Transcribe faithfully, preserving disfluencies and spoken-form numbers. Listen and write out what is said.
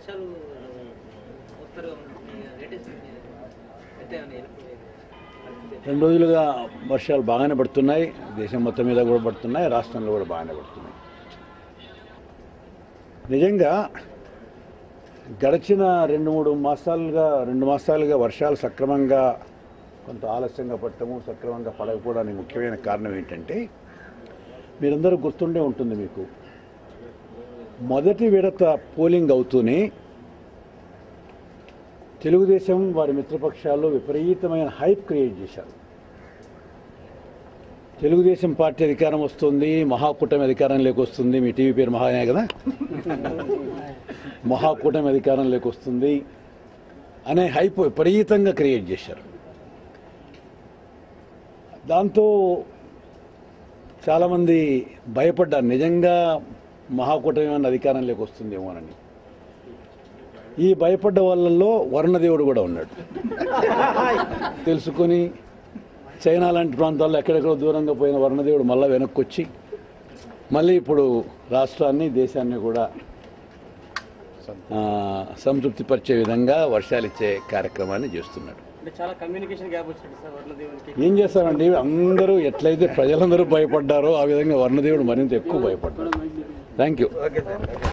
రెండు రోజులుగా వర్షాలు బాగానే పడుతున్నాయి. దేశం మొత్తం మీద కూడా పడుతున్నాయి, రాష్ట్రంలో కూడా బాగానే పడుతున్నాయి. నిజంగా గడిచిన రెండు మూడు మాసాలుగా రెండు మాసాలుగా వర్షాలు సక్రమంగా కొంత ఆలస్యంగా పడటము, సక్రమంగా పడకపోవడానికి ముఖ్యమైన కారణం ఏంటంటే, మీరందరూ గుర్తుండే ఉంటుంది మీకు, మొదటి విడత పోలింగ్ అవుతూనే తెలుగుదేశం వారి మిత్రపక్షాల్లో విపరీతమైన హైప్ క్రియేట్ చేశారు. తెలుగుదేశం పార్టీ అధికారం వస్తుంది, మహాకూటమి అధికారంలోకి వస్తుంది. మీ టీవీ పేరు మహానే కదా, మహాకూటమి అధికారంలోకి వస్తుంది అనే హైప్ విపరీతంగా క్రియేట్ చేశారు. దాంతో చాలామంది భయపడ్డారు, నిజంగా మహాకూటమి అన్న అధికారంలోకి వస్తుందేమోనని. ఈ భయపడ్డ వాళ్ళల్లో వరుణదేవుడు కూడా ఉన్నాడు. తెలుసుకొని చైనా లాంటి ప్రాంతాల్లో ఎక్కడెక్కడో దూరంగా పోయిన వరుణదేవుడు మళ్ళీ వెనక్కి వచ్చి మళ్ళీ ఇప్పుడు రాష్ట్రాన్ని, దేశాన్ని కూడా సంతృప్తిపరిచే విధంగా వర్షాలు ఇచ్చే కార్యక్రమాన్ని చేస్తున్నాడు. ఏం చేస్తారండి, అందరూ ఎట్లయితే ప్రజలందరూ భయపడ్డారో ఆ విధంగా వరుణదేవుడు మరింత ఎక్కువ భయపడ్డాడు. Thank you.